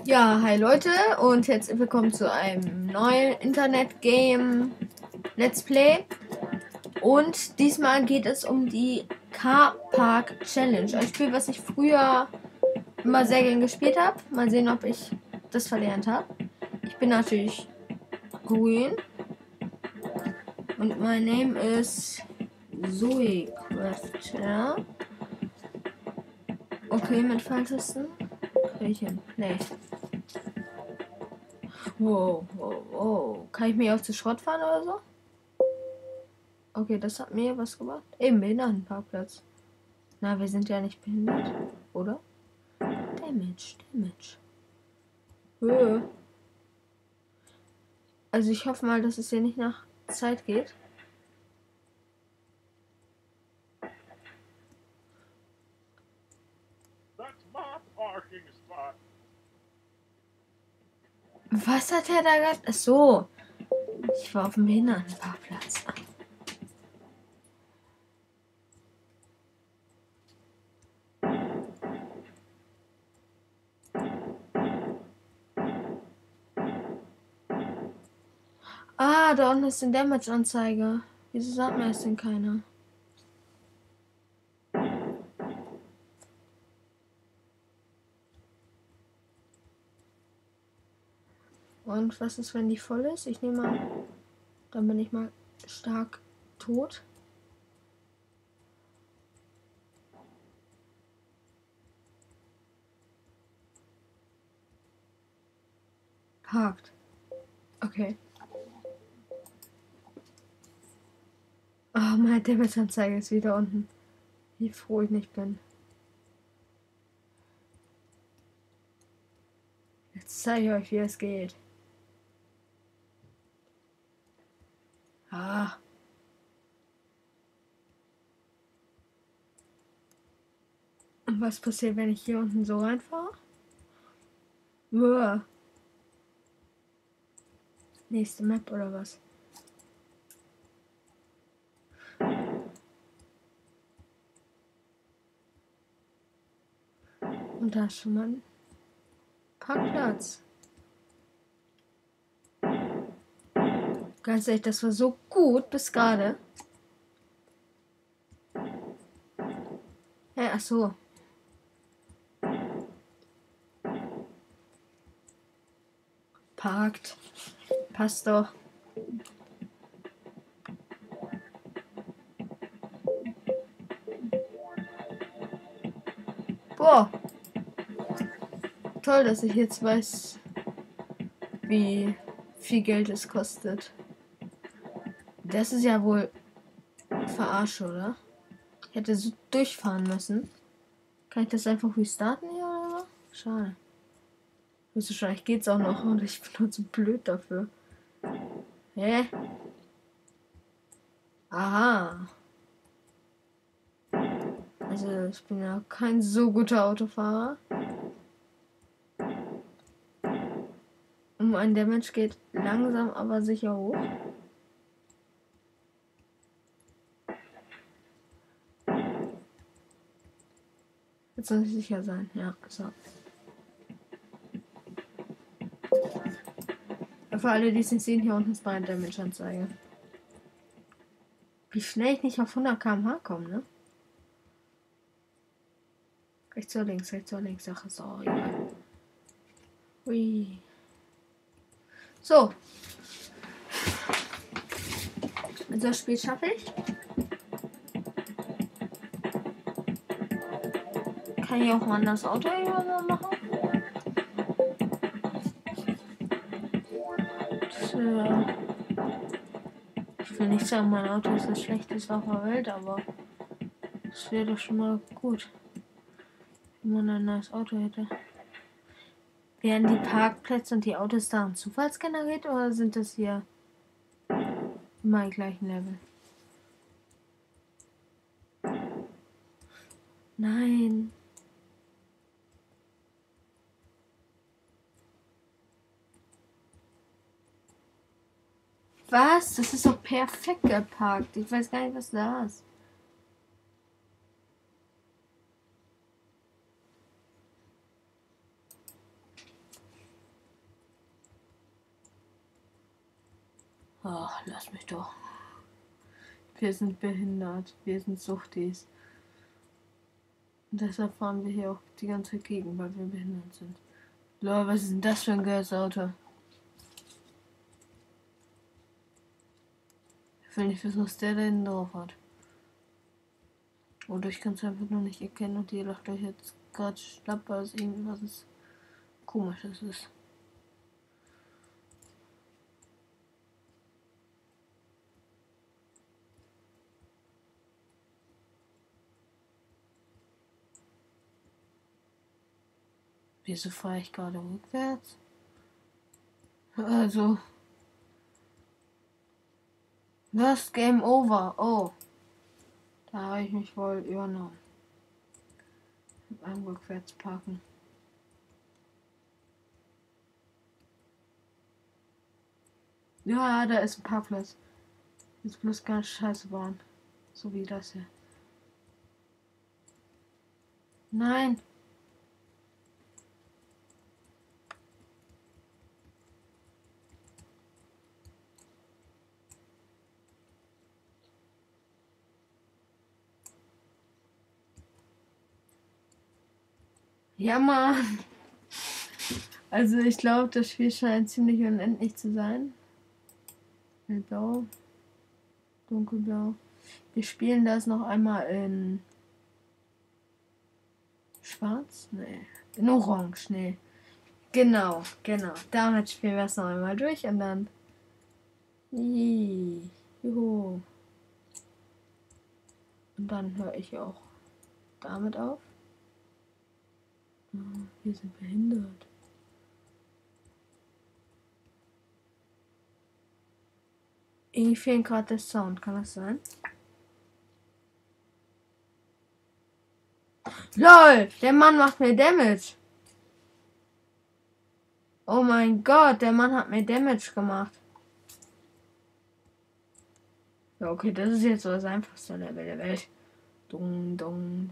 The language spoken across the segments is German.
Ja, hi Leute und herzlich willkommen zu einem neuen Internet-Game Let's Play. Und diesmal geht es um die Car Park Challenge. Ein Spiel, was ich früher immer sehr gern gespielt habe. Mal sehen, ob ich das verlernt habe. Ich bin natürlich grün und mein Name ist Zoe Crafter. Okay, mit Pfeiltasten kriege ich hin. Nee. Wow, wow, wow. Kann ich mich auf den Schrott fahren oder so? Okay, das hat mir was gemacht. Eben, Behindertenparkplatz. Na, wir sind ja nicht behindert, oder? Damage, Damage. Also ich hoffe mal, dass es hier nicht nach Zeit geht. Was hat er da gerade? Ach so. Ich war auf dem Behindertenparkplatz. Ah, da unten ist ein Damage-Anzeige. Wieso sagt mir das denn keiner? Und was ist, wenn die voll ist? Ich nehme an, dann bin ich mal stark tot. Parkt. Okay. Oh, meine Damage-Anzeige ist wieder unten. Wie froh ich nicht bin. Jetzt zeige ich euch, wie es geht. Ah. Und was passiert, wenn ich hier unten so reinfahre? Uah. Nächste Map oder was? Und da ist schon mal ein Parkplatz. Ganz ehrlich, das war so gut bis gerade. Ach so. Parkt. Passt doch. Boah. Toll, dass ich jetzt weiß, wie viel Geld es kostet. Das ist ja wohl Verarsche, oder? Ich hätte so durchfahren müssen. Kann ich das einfach restarten hier oder so? Schade. Wahrscheinlich geht's auch noch und ich bin nur zu blöd dafür. Hä? Aha. Also ich bin ja kein so guter Autofahrer. Und ein Damage geht langsam aber sicher hoch. Jetzt soll ich sicher sein. Ja, so. Für alle, die es nicht sehen, hier unten ist meine Damage-Anzeige. Wie schnell ich nicht auf 100 km/h komme, ne? Rechts oder links, rechts oder links. Ach, so, egal. Hui. So. Also das Spiel schaffe ich. Kann ich auch mal das Auto irgendwann machen? Ich will nicht sagen, mein Auto ist das schlechteste auf der Welt, aber es wäre doch schon mal gut, wenn man ein neues Auto hätte. Werden die Parkplätze und die Autos da zufallsgeneriert oder sind das hier immer die gleichen Level? Nein. Was? Das ist doch perfekt geparkt. Ich weiß gar nicht, was da ist. Ach, lass mich doch. Wir sind behindert. Wir sind Suchtis. Und deshalb fahren wir hier auch die ganze Zeit gegen, weil wir behindert sind. Lol, was ist denn das für ein geiles Auto? Ich will nicht wissen, was der da hinten drauf hat. Oder ich kann es einfach nur nicht erkennen und ihr lacht euch jetzt gerade schlapp, weil es irgendwas Komisches ist. Wieso fahre ich gerade rückwärts? Also. Was? Game over. Oh. Da habe ich mich wohl übernommen. Beim rückwärts parken. Ja, da ist ein Parkplatz. Jetzt bloß ganz scheiße bauen. So wie das hier. Nein. Ja, Mann. Also ich glaube, das Spiel scheint ziemlich unendlich zu sein. Hellblau. Dunkelblau. Wir spielen das noch einmal in Schwarz? Nee. In Orange, nee. Genau. Damit spielen wir es noch einmal durch und dann. Juhu. Und dann höre ich auch damit auf. Wir sind behindert. Irgendwie fehlt gerade der Sound, kann das sein? LOL! Der Mann macht mir Damage! Oh mein Gott, der Mann hat mir Damage gemacht. Ja, okay, das ist jetzt so das einfachste Level der Welt. Dung, dung.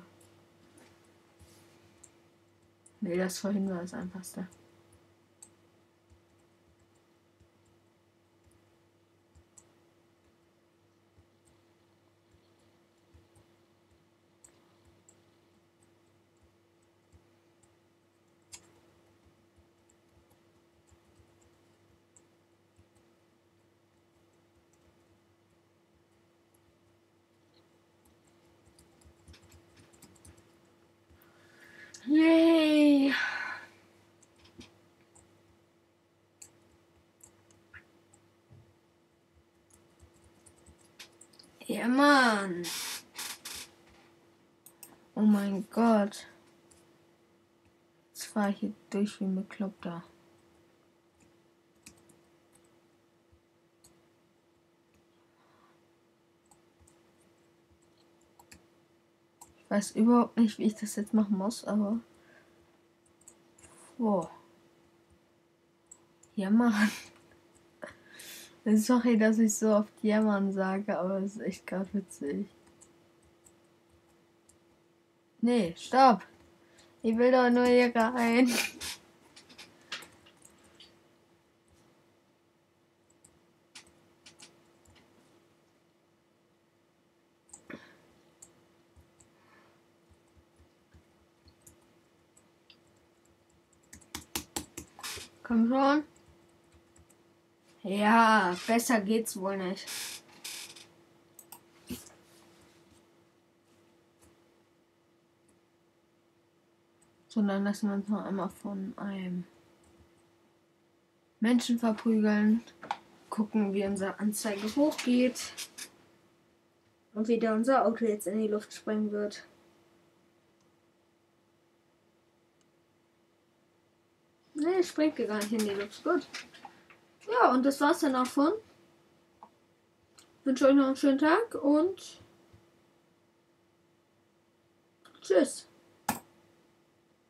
Nee, das vorhin war das einfachste. Yay! Ja, Mann! Oh mein Gott. Jetzt fahre ich hier durch wie ein Bekloppter. Ich weiß überhaupt nicht, wie ich das jetzt machen muss, aber. Wow. Ja, Mann. Sorry, dass ich so oft ja, Mann sage, aber es ist echt gerade witzig. Nee, stopp! Ich will doch nur hier rein. Komm schon. Ja, besser geht's wohl nicht. So, dann lassen wir uns noch einmal von einem Menschen verprügeln. Gucken, wie unsere Anzeige hochgeht. Und wie da unser Auto jetzt in die Luft springen wird. Nee, springt gar nicht in die Luft. Gut. Ja, und das war's dann auch von. Ich wünsche euch noch einen schönen Tag und tschüss.